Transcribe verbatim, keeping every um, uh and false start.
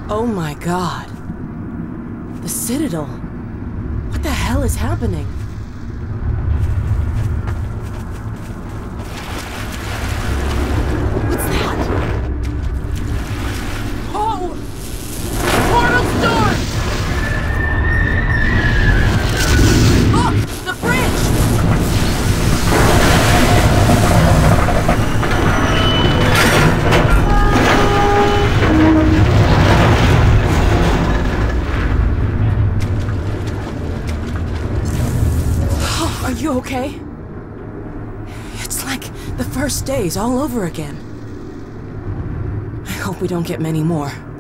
Oh my god. The Citadel. What the hell is happening? What's that? Oh! Portal storm! Look! The bridge! Are you okay? It's like the first days all over again. I hope we don't get many more.